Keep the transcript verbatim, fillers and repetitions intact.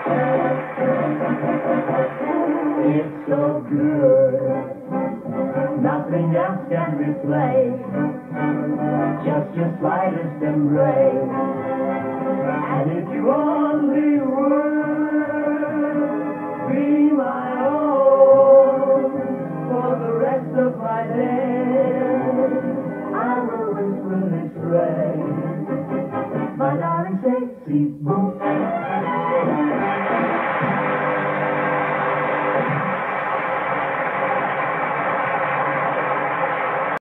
It's so good, nothing else can replace just your slightest embrace. And if you only would be my own for the rest of my days, I will whisper this phrase, my darling, sexy boom.